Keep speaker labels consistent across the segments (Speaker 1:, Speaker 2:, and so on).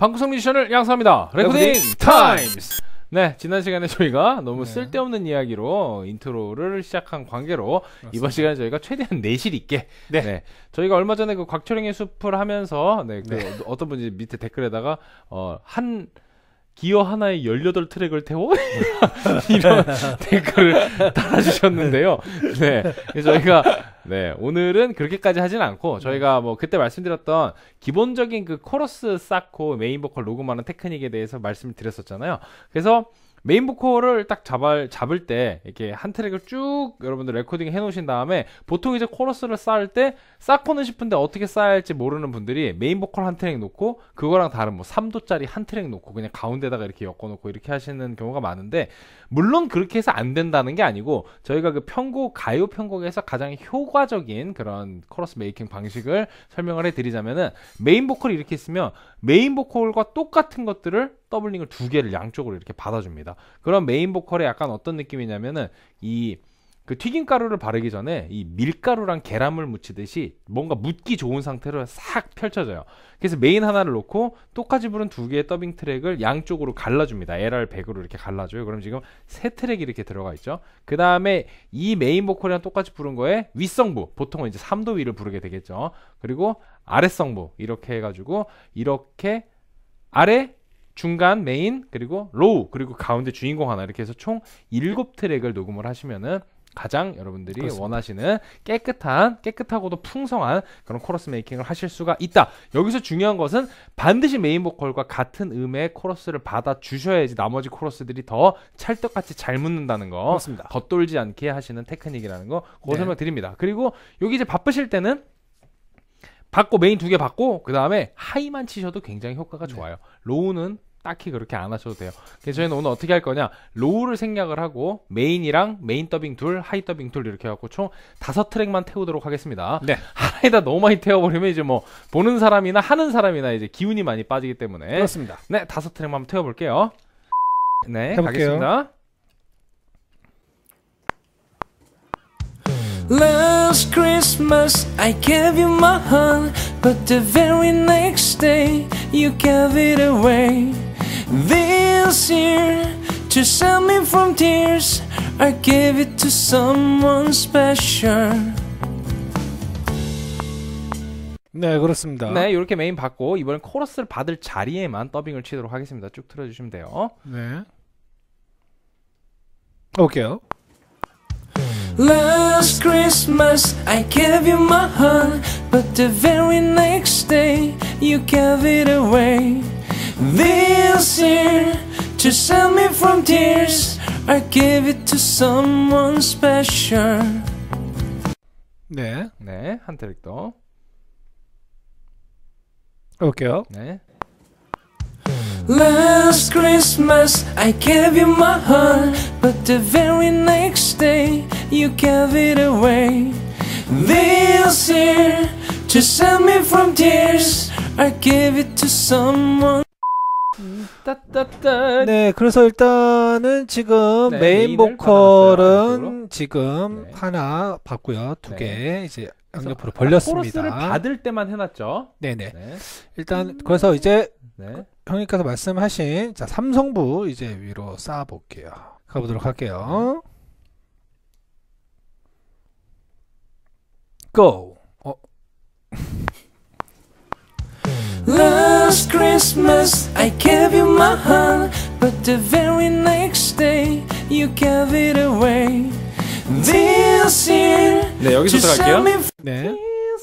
Speaker 1: 방구석 뮤지션을 양성합니다. 레코딩 타임스! 네, 지난 시간에 저희가 너무 쓸데없는 이야기로 인트로를 시작한 관계로 그렇습니다. 이번 시간에 저희가 최대한 내실 있게 저희가 얼마 전에 그 곽철영의 숲을 하면서 어떤 분이 밑에 댓글에다가 한 기어 하나에 18트랙을 태워? 이런 댓글을 달아주셨는데요. 네. 그래서 저희가, 오늘은 그렇게까지 하진 않고, 저희가 뭐 그때 말씀드렸던 기본적인 그 코러스 쌓고 메인 보컬 녹음하는 테크닉에 대해서 말씀을 드렸었잖아요. 그래서 메인 보컬을 딱 잡을 때 이렇게 한 트랙을 쭉 여러분들 레코딩 해 놓으신 다음에 보통 이제 코러스를 쌓을 때 쌓고는 싶은데 어떻게 쌓아야 할지 모르는 분들이 메인 보컬 한 트랙 놓고 그거랑 다른 뭐 3도짜리 한 트랙 놓고 그냥 가운데다가 이렇게 엮어 놓고 이렇게 하시는 경우가 많은데, 물론 그렇게 해서 안 된다는 게 아니고 저희가 그 편곡, 가요 편곡에서 가장 효과적인 그런 코러스 메이킹 방식을 설명을 해 드리자면은, 메인 보컬이 이렇게 있으면 메인 보컬과 똑같은 것들을 더블링을 2개를 양쪽으로 이렇게 받아줍니다. 그럼 메인 보컬에 약간 어떤 느낌이냐면은 그 튀김가루를 바르기 전에 이 밀가루랑 계란물 묻히듯이 뭔가 묻기 좋은 상태로 싹 펼쳐져요. 그래서 메인 하나를 놓고 똑같이 부른 2개의 더빙 트랙을 양쪽으로 갈라줍니다. LR100으로 이렇게 갈라줘요. 그럼 지금 3트랙이 이렇게 들어가 있죠. 그 다음에 이 메인 보컬이랑 똑같이 부른 거에 윗성부, 보통은 이제 3도 위를 부르게 되겠죠. 그리고 아랫성부 이렇게 해가지고 이렇게 아래, 중간, 메인, 그리고 로우, 그리고 가운데 주인공 하나, 이렇게 해서 총 7트랙을 녹음을 하시면은 가장 여러분들이 그렇습니다. 원하시는 깨끗하고도 풍성한 그런 코러스 메이킹을 하실 수가 있다. 여기서 중요한 것은 반드시 메인 보컬과 같은 음의 코러스를 받아 주셔야지 나머지 코러스들이 더 찰떡같이 잘 묻는다는 거. 그렇습니다. 겉돌지 않게 하시는 테크닉이라는 거, 그거 설명드립니다. 그리고 여기 이제 바쁘실 때는 받고 메인 2개 받고 그 다음에 하이만 치셔도 굉장히 효과가 좋아요. 로우는 딱히 그렇게 안 하셔도 돼요. 그래서 저희는 오늘 어떻게 할 거냐, 로우를 생략을 하고 메인이랑 메인 더빙 둘, 하이 더빙 둘 이렇게 해갖고 총 5트랙만 태우도록 하겠습니다. 하나에다 너무 많이 태워버리면 이제 뭐 보는 사람이나 하는 사람이나 이제 기운이 많이 빠지기 때문에
Speaker 2: 그렇습니다.
Speaker 1: 5트랙만 한번 태워볼게요.
Speaker 2: 해볼게요.
Speaker 1: 가겠습니다.
Speaker 3: Last Christmas I gave you my heart, but the very next day you gave it away. This year, to save me from tears, I gave it to someone special.
Speaker 2: 네, 그렇습니다.
Speaker 1: 네, 이렇게 메인 받고 이번엔 코러스를 받을 자리에만 더빙을 치도록 하겠습니다. 쭉 틀어주시면 돼요.
Speaker 2: 네. 볼게요.
Speaker 3: Last Christmas I gave you my heart, but the very next day you gave it away. This year, to save me from tears, I gave it to someone special.
Speaker 2: 네,
Speaker 1: 한 트랙 더.
Speaker 2: 볼게요.
Speaker 3: Last Christmas I gave you my heart, but the very next day you gave it away. This year, to save me from tears, I gave it to someone.
Speaker 2: 네, 그래서 일단은 지금 메인 보컬은 지금 하나 받고요. 2개 이제 양옆으로 벌렸습니다.
Speaker 1: 코러스를 받을 때만 해놨죠.
Speaker 2: 일단 그래서 이제 형님께서 말씀하신 3성부 이제 위로 쌓아 볼게요. 가보도록 할게요. Go.
Speaker 3: Last Christmas I gave you my heart, but the very next day you gave it away. This year,
Speaker 1: 여기서부터 갈게요.
Speaker 2: 네.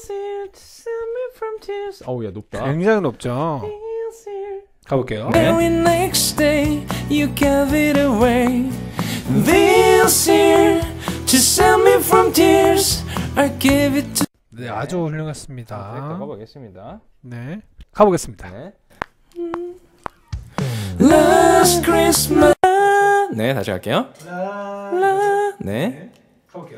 Speaker 1: 어우, 야, 높다.
Speaker 2: 굉장히 높죠. 가볼게요.
Speaker 3: Very next day you gave it away. This year, to save me from tears, I gave it to.
Speaker 2: 네, 아주 훌륭했습니다.
Speaker 1: 가보겠습니다.
Speaker 2: 네, 가보겠습니다.
Speaker 3: Last Christmas.
Speaker 1: 네, 다시 갈게요.
Speaker 2: 가볼게요.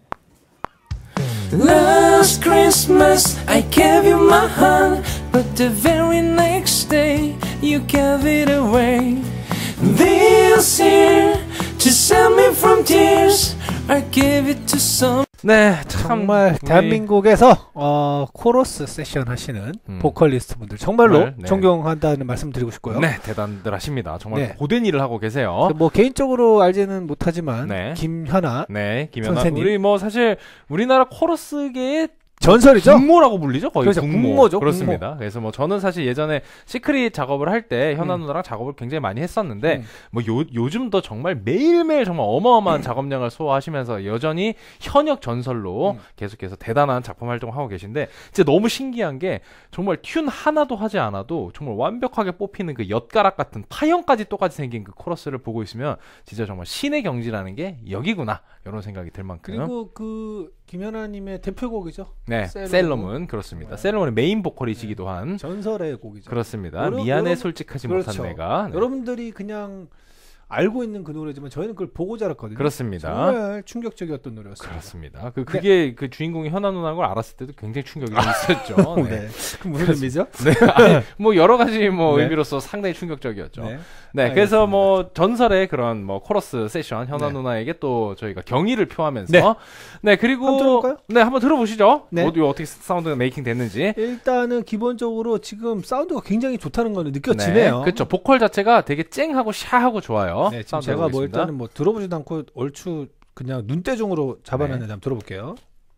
Speaker 3: Last Christmas I gave you my heart, but the very next day you gave it away. This year, to save me from tears, I gave it to some.
Speaker 1: 네,
Speaker 2: 정말 대한민국에서 코러스 세션 하시는 보컬리스트 분들 정말로
Speaker 1: 네.
Speaker 2: 존경한다는 말씀 드리고 싶고요.
Speaker 1: 네, 대단들 하십니다. 정말
Speaker 2: 네.
Speaker 1: 고된 일을 하고 계세요.
Speaker 2: 뭐 개인적으로 알지는 못하지만
Speaker 1: 네.
Speaker 2: 김현아
Speaker 1: 네, 김연아
Speaker 2: 선생님.
Speaker 1: 우리 뭐 사실 우리나라 코러스계의
Speaker 2: 전설이죠.
Speaker 1: 국모라고 불리죠, 거의.
Speaker 2: 그렇죠, 국모죠,
Speaker 1: 그렇습니다. 그래서 뭐 저는 사실 예전에 시크릿 작업을 할 때 현아 누나랑 작업을 굉장히 많이 했었는데 뭐 요즘도 정말 매일매일 정말 어마어마한 작업량을 소화하시면서 여전히 현역 전설로 계속해서 대단한 작품 활동을 하고 계신데 진짜 너무 신기한 게 정말 튠 하나도 하지 않아도 정말 완벽하게 뽑히는 그 엿가락 같은 파형까지 똑같이 생긴 그 코러스를 보고 있으면 진짜 정말 신의 경지라는 게 여기구나 이런 생각이 들 만큼.
Speaker 2: 그리고 그 김연아님의 대표곡이죠.
Speaker 1: 네, 셀러문 그렇습니다. 셀러문의 메인 보컬이시기도 한
Speaker 2: 전설의 곡이죠.
Speaker 1: 그렇습니다. 미안해 솔직하지
Speaker 2: 그렇죠.
Speaker 1: 못한 내가. 네.
Speaker 2: 여러분들이 그냥 알고 있는 그 노래지만 저희는 그걸 보고 자랐거든요.
Speaker 1: 그렇습니다.
Speaker 2: 정말 충격적이었던 노래였어요.
Speaker 1: 그렇습니다. 그게 그 주인공이 현아 누나인 걸 알았을 때도 굉장히 충격이 좀 있었죠. 네.
Speaker 2: 네. 그 무슨 의미죠?
Speaker 1: 네. 아니, 뭐 여러 가지 뭐
Speaker 2: 네.
Speaker 1: 의미로서 상당히 충격적이었죠.
Speaker 2: 네.
Speaker 1: 네, 그래서 뭐 전설의 그런 뭐 코러스 세션 현아
Speaker 2: 네.
Speaker 1: 누나에게 또 저희가 경의를 표하면서
Speaker 2: 네.
Speaker 1: 네, 그리고
Speaker 2: 한번 들어볼까요?
Speaker 1: 네, 한번 들어보시죠.
Speaker 2: 네.
Speaker 1: 오디오 어떻게 사운드가 메이킹 됐는지.
Speaker 2: 일단은 기본적으로 지금 사운드가 굉장히 좋다는 건 느껴지네요.
Speaker 1: 네, 그렇죠. 보컬 자체가 되게 쨍하고 샤하고 좋아요.
Speaker 2: 네, 지금
Speaker 1: 사운드
Speaker 2: 제가 뭐
Speaker 1: 들어보겠습니다.
Speaker 2: 일단은 뭐 들어보지도 않고 얼추 그냥 눈대중으로 잡아놨는데 한번 들어볼게요.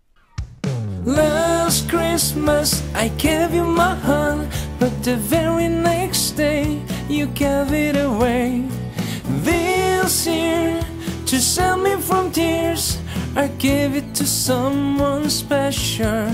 Speaker 3: Last Christmas I gave you my heart, but the very next day you gave it away. This year, to save me from tears, I gave it to someone special.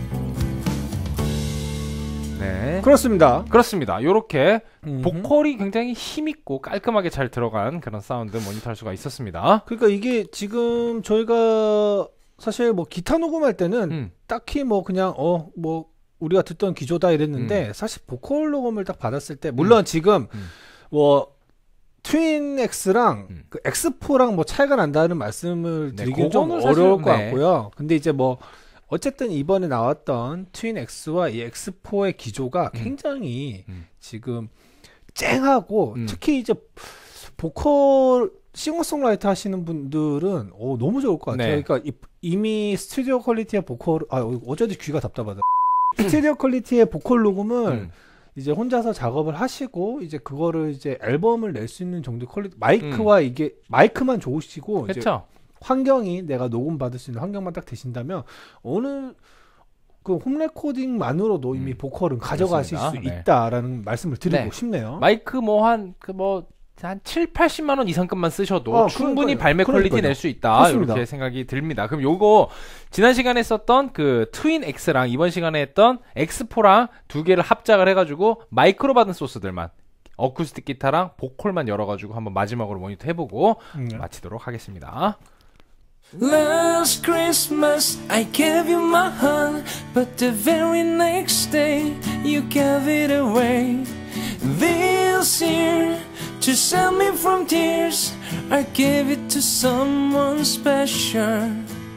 Speaker 1: 네.
Speaker 2: 그렇습니다.
Speaker 1: 요렇게 보컬이 굉장히 힘있고 깔끔하게 잘 들어간 그런 사운드 모니터할 수가 있었습니다.
Speaker 2: 그러니까 이게 지금 저희가 사실 뭐 기타 녹음할 때는 딱히 뭐 그냥 뭐 우리가 듣던 기조다 이랬는데 사실 보컬 녹음을 딱 받았을 때 물론 지금 뭐 트윈 X랑 그 X4랑 뭐 차이가 난다는 말씀을
Speaker 1: 네,
Speaker 2: 드리긴 좀
Speaker 1: 그거는 사실,
Speaker 2: 어려울 것
Speaker 1: 네.
Speaker 2: 같고요. 근데 이제 뭐 어쨌든 이번에 나왔던 트윈 X와 이 X4의 기조가 굉장히 지금 쨍하고 특히 이제 보컬 싱어송라이터 하시는 분들은 너무 좋을 것 같아요.
Speaker 1: 네.
Speaker 2: 그러니까 이미 스튜디오 퀄리티의 보컬 어제도 귀가 답답하다. 스튜디오 퀄리티의 보컬 녹음을 이제 혼자서 작업을 하시고 이제 그거를 이제 앨범을 낼 수 있는 정도 퀄리티 마이크와 이게 마이크만 좋으시고 이제
Speaker 1: 그렇죠.
Speaker 2: 환경이 내가 녹음 받을 수 있는 환경만 딱 되신다면 어느 그 홈 레코딩만으로도 이미 보컬은 가져가실 수
Speaker 1: 그렇습니다. 네.
Speaker 2: 있다라는 말씀을 드리고
Speaker 1: 네.
Speaker 2: 싶네요.
Speaker 1: 마이크 한 7, 80만 원 이상급만 쓰셔도 충분히
Speaker 2: 그러니까요.
Speaker 1: 발매 퀄리티
Speaker 2: 그러니까요.
Speaker 1: 낼 수 있다.
Speaker 2: 그렇습니다.
Speaker 1: 이렇게 생각이 듭니다. 그럼 요거 지난 시간에 썼던 그 트윈 X랑 이번 시간에 했던 X4랑 두 개를 합작을 해가지고 마이크로 받은 소스들만 어쿠스틱 기타랑 보컬만 열어가지고 한번 마지막으로 모니터 해보고 마치도록 하겠습니다.
Speaker 3: Last Christmas I gave you my heart, but the very next day you gave it away. This year, to save me from tears, I gave it to someone special.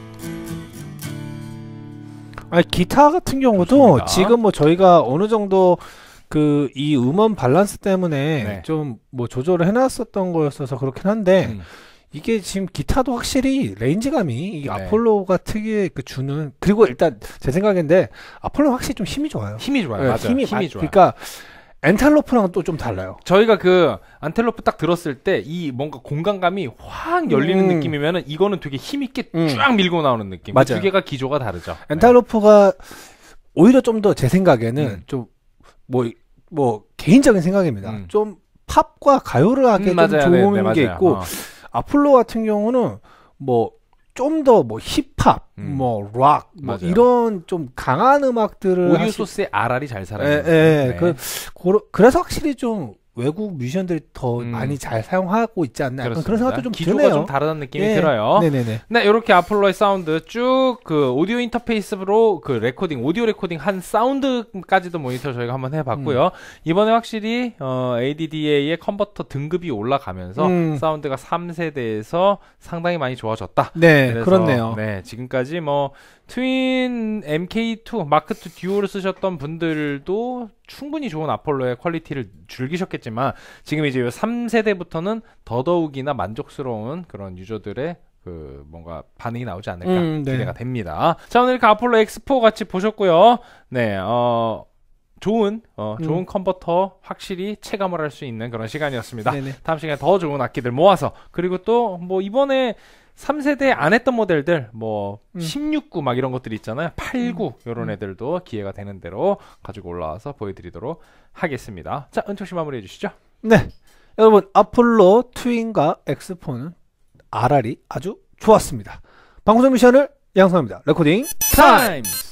Speaker 2: 기타 같은 경우도
Speaker 1: 좋습니다.
Speaker 2: 지금 뭐 저희가 어느 정도 그 이 음원 밸런스 때문에
Speaker 1: 네.
Speaker 2: 좀 뭐 조절을 해놨었던 거였어서 그렇긴 한데 이게 지금 기타도 확실히 레인지감이 이
Speaker 1: 네.
Speaker 2: 아폴로가 특유의 그 주는 그리고 일단 제 생각인데 아폴로 확실히 좀 힘이 좋아요.
Speaker 1: 힘이 좋아요.
Speaker 2: 네,
Speaker 1: 맞아요. 힘이 좋아요.
Speaker 2: 그러니까 엔탈로프랑은 또 좀 달라요.
Speaker 1: 저희가 그 안텔로프 딱 들었을 때 이 뭔가 공간감이 확 열리는 느낌이면은 이거는 되게 힘있게 쫙 밀고 나오는 느낌.
Speaker 2: 맞아요.
Speaker 1: 두 개가 기조가 다르죠.
Speaker 2: 엔탈로프가 오히려 좀 더 제 생각에는 좀 뭐 개인적인 생각입니다. 좀 팝과 가요를 하기에 좀
Speaker 1: 맞아요.
Speaker 2: 좋은
Speaker 1: 네,
Speaker 2: 게
Speaker 1: 맞아요.
Speaker 2: 있고 아폴로 같은 경우는 뭐 좀 더 뭐 힙합, 뭐 락, 뭐
Speaker 1: 맞아요.
Speaker 2: 이런 좀 강한 음악들을
Speaker 1: 오디오 소스의 RR이 잘 살아요.
Speaker 2: 네. 그래서 확실히 좀 외국 뮤지션들이 더 많이 잘 사용하고 있지 않나 약간 그런 생각도 좀
Speaker 1: 기조가
Speaker 2: 드네요.
Speaker 1: 좀 다르다는 느낌이 들어요.
Speaker 2: 네네네.
Speaker 1: 네, 이렇게 아폴로의 사운드 쭉 그 오디오 인터페이스로 그 레코딩, 오디오 레코딩 한 사운드까지도 모니터 저희가 한번 해봤고요. 이번에 확실히 ADDA의 컨버터 등급이 올라가면서 사운드가 3세대에서 상당히 많이 좋아졌다.
Speaker 2: 네,
Speaker 1: 그래서,
Speaker 2: 그렇네요.
Speaker 1: 네, 지금까지 뭐 트윈 MK2 마크2 듀오를 쓰셨던 분들도 충분히 좋은 아폴로의 퀄리티를 즐기셨겠지만 지금 이제 3세대부터는 더더욱이나 만족스러운 그런 유저들의 그 그 뭔가 반응이 나오지 않을까 기대가 됩니다. 자, 오늘 이렇게 아폴로 X4 같이 보셨고요. 네, 좋은 컨버터 확실히 체감을 할 수 있는 그런 시간이었습니다.
Speaker 2: 네네.
Speaker 1: 다음 시간에 더 좋은 악기들 모아서, 그리고 또 뭐 이번에 3세대 안 했던 모델들 뭐 16구 막 이런 것들이 있잖아요. 89 이런 애들도 기회가 되는 대로 가지고 올라와서 보여드리도록 하겠습니다. 자, 은총 씨 마무리해 주시죠.
Speaker 2: 네, 여러분 아폴로 트윈과 X4는 RR이 아주 좋았습니다. 방송 미션을 양성합니다. 레코딩
Speaker 1: 타임스.